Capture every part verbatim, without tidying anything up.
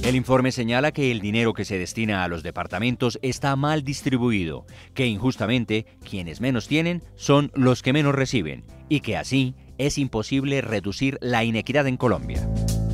El informe señala que el dinero que se destina a los departamentos está mal distribuido, que injustamente quienes menos tienen son los que menos reciben y que así es imposible reducir la inequidad en Colombia.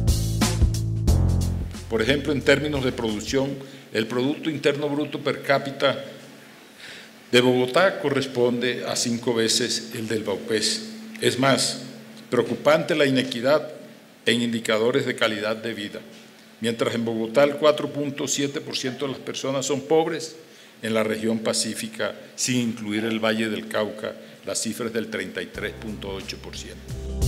Por ejemplo, en términos de producción, el Producto Interno Bruto per cápita de Bogotá corresponde a cinco veces el del Vaupés. Es más, preocupante la inequidad en indicadores de calidad de vida. Mientras en Bogotá el cuatro punto siete por ciento de las personas son pobres, en la región pacífica, sin incluir el Valle del Cauca, la cifra es del treinta y tres punto ocho por ciento.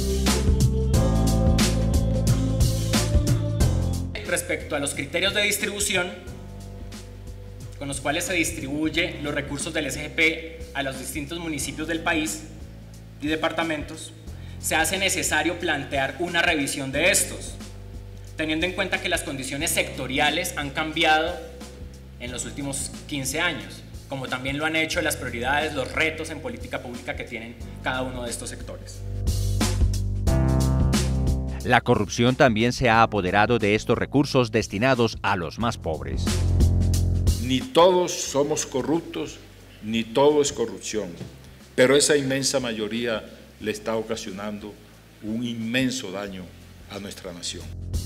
Respecto a los criterios de distribución, con los cuales se distribuye los recursos del S G P a los distintos municipios del país y departamentos, se hace necesario plantear una revisión de estos, teniendo en cuenta que las condiciones sectoriales han cambiado en los últimos quince años, como también lo han hecho las prioridades, los retos en política pública que tienen cada uno de estos sectores. La corrupción también se ha apoderado de estos recursos destinados a los más pobres. Ni todos somos corruptos, ni todo es corrupción, pero esa inmensa mayoría le está ocasionando un inmenso daño a nuestra nación.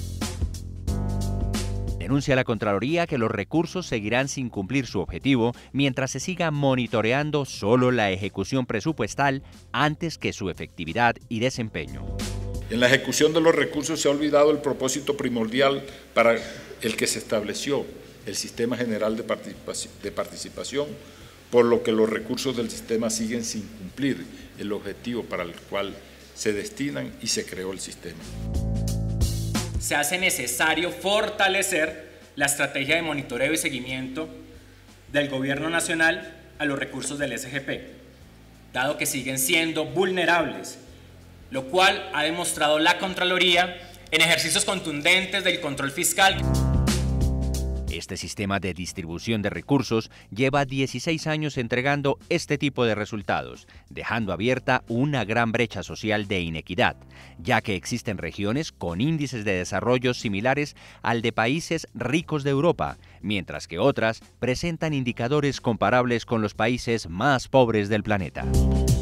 Denuncia la Contraloría que los recursos seguirán sin cumplir su objetivo mientras se siga monitoreando solo la ejecución presupuestal antes que su efectividad y desempeño. En la ejecución de los recursos se ha olvidado el propósito primordial para el que se estableció el Sistema General de Participación, por lo que los recursos del sistema siguen sin cumplir el objetivo para el cual se destinan y se creó el sistema. Se hace necesario fortalecer la estrategia de monitoreo y seguimiento del Gobierno Nacional a los recursos del S G P, dado que siguen siendo vulnerables, lo cual ha demostrado la Contraloría en ejercicios contundentes del control fiscal. Este sistema de distribución de recursos lleva dieciséis años entregando este tipo de resultados, dejando abierta una gran brecha social de inequidad, ya que existen regiones con índices de desarrollo similares al de países ricos de Europa, mientras que otras presentan indicadores comparables con los países más pobres del planeta.